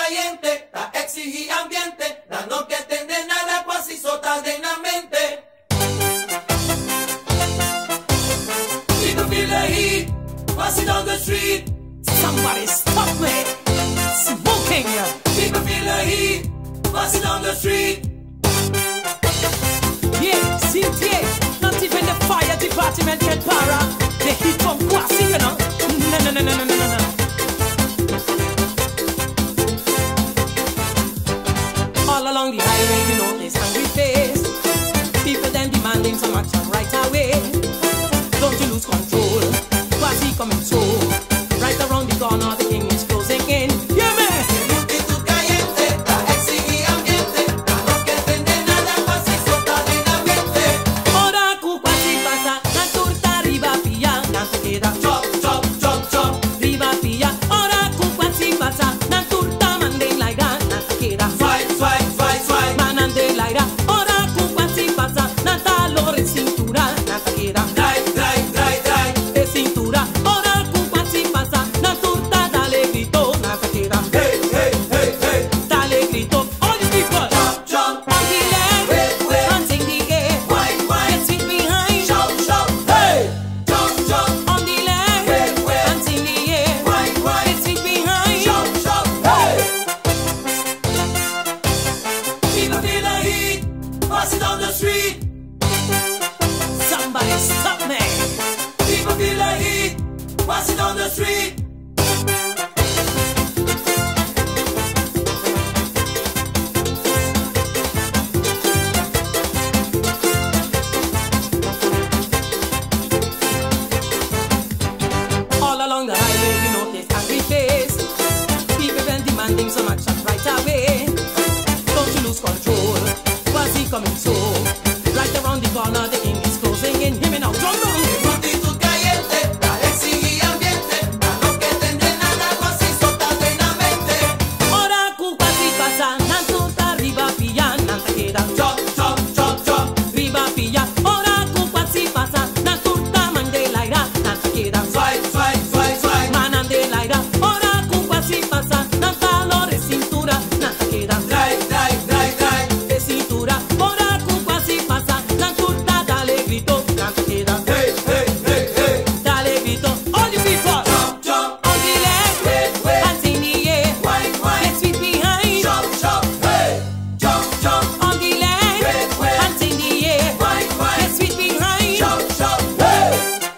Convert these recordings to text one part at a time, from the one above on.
caliente, la exigí ambiente, la no que tende nada quasi sotadenamente. People feel the heat, passing down the street. Somebody stop me! Smoking! People feel the heat, passing down the street. Yeah, see it, yeah. Not even the fire department can para the heat from Quasi, you know. No. All along the highway, you know, there's hungry face. People then demanding some action right away. Don't you lose control, Quasi coming through. Right around the corner, the king is closing in. Yeah, man! Multitud caliente, la exigí ambiente, la no que tende nada quasi sotadenamente. Ora cu Quasi passa, la torta arriva via, non ti queda. Chop, chop, chop, chop. Riva via, ora cu Quasi passa, la torta mande laira, non ti queda. Swipe, swipe, swipe, swipe. Manande laira, ora cu Quasi passa, la talore cintura, non ti queda. Dai, dai, dai, dai. E cintura, ora cu Quasi passa, la torta dale grito, non ti queda. Hey, hey, hey, hey. Dale grito, all the people. Jump, jump. On the left, Wait, wait. hands in the air, Wine, wine. get sweet behind. Shout, shout. Hey. Jump, jump. On the left, Wait, wait. hands in the air, Wine, wine. get sweet behind. Shout, shout. Hey. People feel the heat, passing down the street. Somebody stop me! People feel the heat, passing down the street. All along the highway, you notice angry face. People then demanding some action right away. Don't you lose control, Quasi coming so. Right around the corner, the king is closing in. Hear me now, drum roll. Multitud caliente, la exigí ambiente, la no que tende nada quasi sotadenamente. Ora cu Quasi passa, non tutta arriva via, non ti queda. Chop, chop, chop, chop. Riva via, ora cu Quasi passa, non tutta mande laira, non ti queda. Swipe, swipe, swipe, swipe. Manande laira, ora cu Quasi passa, non talore cintura, non ti queda. Dai, dai, dai, dai. E cintura, ora cu Quasi passa, non tutta dale grito, non ti queda. Hey, hey, hey, hey. Dale grito, all the people. Jump, jump. On the left, Wait, wait. hands in the air, Wine, wine. get sweet behind. Jump, jump. Hey. Jump, jump. On the left, Wait, wait. hands in the air, Wine, wine. get sweet behind. Jump, jump. Hey.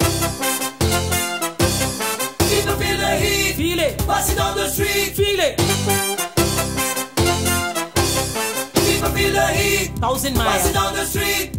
People feel the heat, Feel it, passing down the street. feel it. People feel the heat, 1,000 passing miles. down the street.